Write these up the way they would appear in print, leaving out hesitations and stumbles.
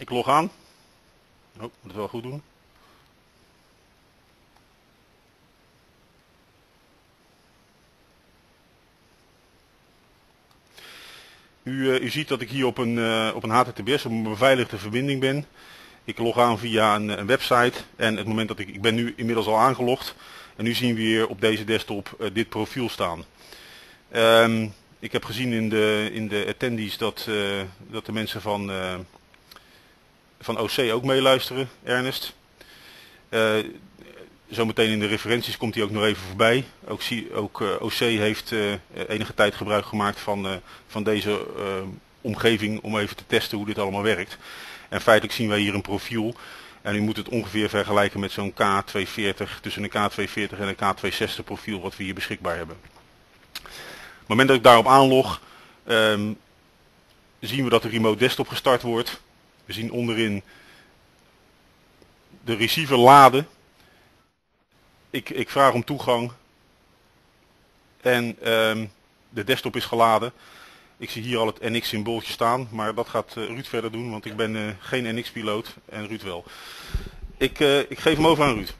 Ik log aan. Oh, moet het wel goed doen. U ziet dat ik hier op een HTTPS, op een beveiligde verbinding ben. Ik log aan via een website en het moment dat ik ben nu inmiddels al aangelogd. En nu zien we hier op deze desktop dit profiel staan. Ik heb gezien in de attendees dat de mensen van OC ook meeluisteren, Ernest. Zometeen in de referenties komt hij ook nog even voorbij. Ook OC heeft enige tijd gebruik gemaakt van deze omgeving om even te testen hoe dit allemaal werkt. En feitelijk zien wij hier een profiel. En u moet het ongeveer vergelijken met zo'n K240, tussen een K240 en een K260 profiel wat we hier beschikbaar hebben. Op het moment dat ik daarop aanlog, zien we dat de remote desktop gestart wordt. We zien onderin de receiver laden. Ik vraag om toegang en de desktop is geladen. Ik zie hier al het NX-symbooltje staan, maar dat gaat Ruud verder doen, want ik ben geen NX-piloot en Ruud wel. Ik geef hem over aan Ruud.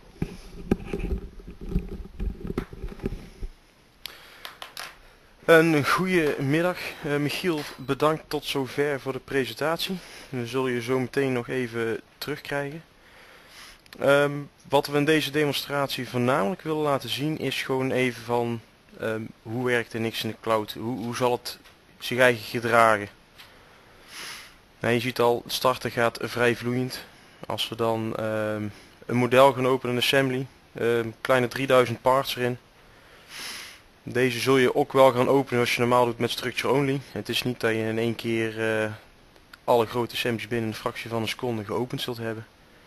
Een goede middag. Michiel, bedankt tot zover voor de presentatie. We zullen je zo meteen nog even terugkrijgen. Wat we in deze demonstratie voornamelijk willen laten zien is gewoon even van hoe werkt NX in de cloud, hoe zal het zich eigenlijk gedragen. Nou, je ziet al, het starten gaat vrij vloeiend. Als we dan een model gaan openen in Assembly, kleine 3000 parts erin. Deze zul je ook wel gaan openen als je normaal doet met structure only. Het is niet dat je in één keer alle grote assemblies binnen een fractie van een seconde geopend zult hebben.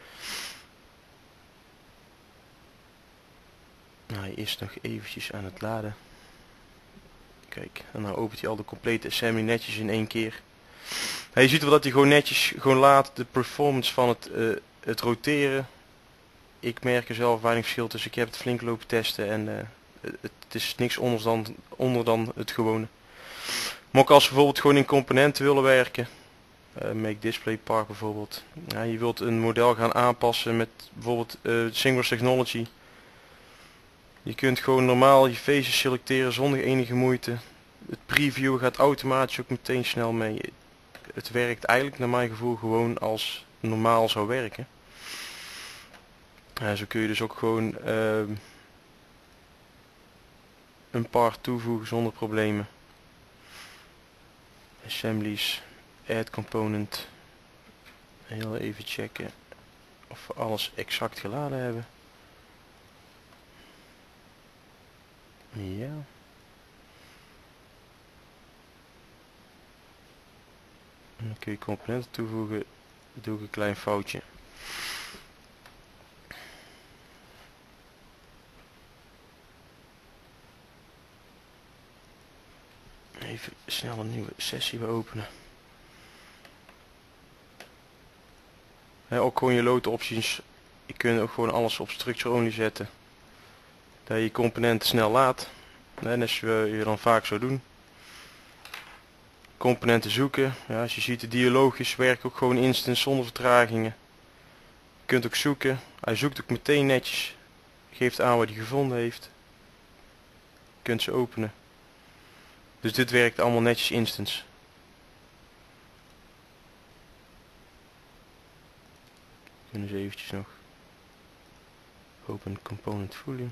Nou, hij is nog eventjes aan het laden. Kijk, en dan opent hij al de complete assembly netjes in één keer. Je ziet wel dat hij gewoon netjes laat. De performance van het roteren. Ik merk er zelf weinig verschil tussen. Ik heb het flink lopen testen en het is niks onder dan het gewone. Maar ook als we bijvoorbeeld gewoon in componenten willen werken. Make display part bijvoorbeeld. Ja, je wilt een model gaan aanpassen met bijvoorbeeld Singular Technology. Je kunt gewoon normaal je faces selecteren zonder enige moeite. Het preview gaat automatisch ook meteen snel mee. Het werkt eigenlijk naar mijn gevoel gewoon als normaal zou werken. Zo kun je dus ook gewoon een part toevoegen zonder problemen. Assemblies, add component. Heel even checken of we alles exact geladen hebben. Ja. En dan kun je componenten toevoegen. Doe ik een klein foutje. Even snel een nieuwe sessie weer openen. Ook gewoon je load options. Je kunt ook gewoon alles op structure only zetten. Dat je componenten snel laat. En als je dan vaak zou doen. Componenten zoeken. Ja, als je ziet de dialogisch werkt ook gewoon instant zonder vertragingen. Je kunt ook zoeken. Hij zoekt ook meteen netjes. Geeft aan wat hij gevonden heeft. Je kunt ze openen. Dus dit werkt allemaal netjes instant. Kunnen ze eventjes nog. Open component fully.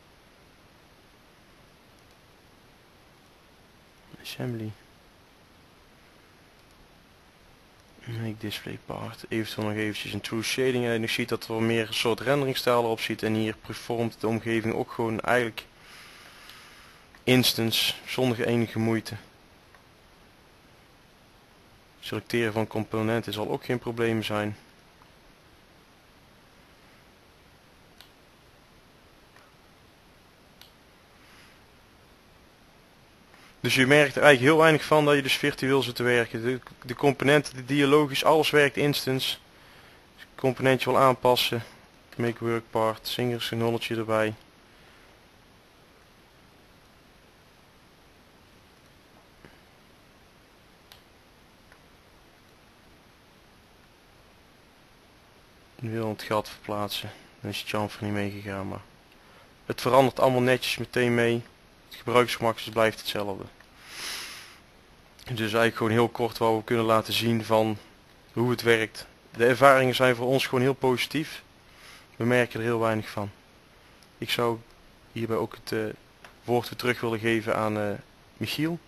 Assembly. Make display part. Eventueel nog eventjes een true shading. En je ziet dat er wel meer een soort renderingstijl op zit. En hier performt de omgeving ook gewoon eigenlijk instance zonder enige moeite. Selecteren van componenten zal ook geen probleem zijn. Dus je merkt er eigenlijk heel weinig van dat je dus virtueel zit te werken. De componenten, de dialogisch, alles werkt instance. Dus het componentje wil aanpassen. Make work part, Singular Technology erbij. Nu wil het gat verplaatsen. Dan is het chamfer niet meegegaan, maar het verandert allemaal netjes meteen mee. Het gebruiksgemak blijft hetzelfde. Dus eigenlijk gewoon heel kort wat we kunnen laten zien van hoe het werkt. De ervaringen zijn voor ons gewoon heel positief. We merken er heel weinig van. Ik zou hierbij ook het woord weer terug willen geven aan Michiel.